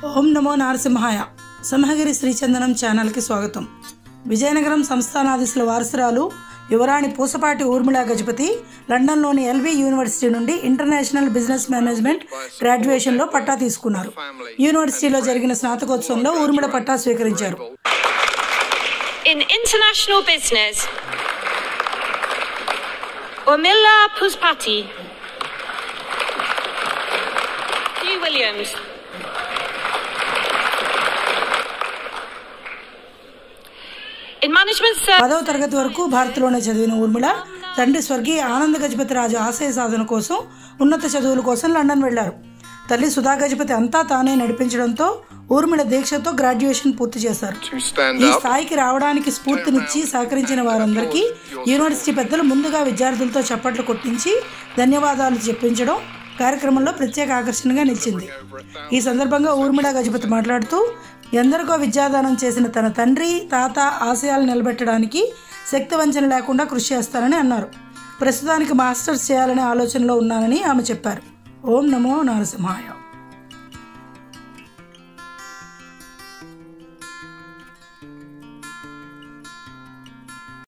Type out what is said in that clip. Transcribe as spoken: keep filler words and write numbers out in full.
ఓం నమో నారసింహాయ. సింహగిరి శ్రీచందనం ఛానల్కి స్వాగతం. విజయనగరం సంస్థానాధీశుల వారసురాలు యువరాణి పూసపాటి ఊర్మిళ గజపతి లండన్లోని ఎల్బీ యూనివర్సిటీ నుండి ఇంటర్నేషనల్ బిజినెస్ మేనేజ్మెంట్ గ్రాడ్యుయేషన్లో పట్టా తీసుకున్నారు. యూనివర్సిటీలో జరిగిన స్నాతకోత్సవంలో ఊర్మిళ పట్టా స్వీకరించారు. In international business, Urmila Puspati, Hugh Williams. In management service, పదవ తరగతి వరకు భారత్లోనే చదివిన ఊర్మిళ తండ్రి స్వర్గీయ ఆనంద గజపతి రాజు ఆశయ సాధన కోసం ఉన్నత చదువుల కోసం లండన్ వెళ్లారు. తల్లి సుధా గజపతి అంతా తానే నడిపించడంతో ఊర్మిళ దీక్షతో గ్రాడ్యుయేషన్ పూర్తి చేశారు. ఈ స్థాయికి రావడానికి స్ఫూర్తినిచ్చి సహకరించిన వారందరికీ యూనివర్సిటీ పెద్దలు ముందుగా విద్యార్థులతో చప్పట్లు కొట్టించి ధన్యవాదాలు చెప్పించడం కార్యక్రమంలో ప్రత్యేక ఆకర్షణగా నిలిచింది. ఈ సందర్భంగా ఊర్మిళ గజపతి మాట్లాడుతూ ఎందరికో విద్యాదానం చేసిన తన తండ్రి తాత ఆశయాలు నిలబెట్టడానికి శక్తి వంచన లేకుండా కృషి చేస్తానని అన్నారు. ప్రస్తుతానికి మాస్టర్స్ చేయాలనే ఆలోచనలో ఉన్నానని ఆమె చెప్పారు. ఓం నమో నారసింహాయ.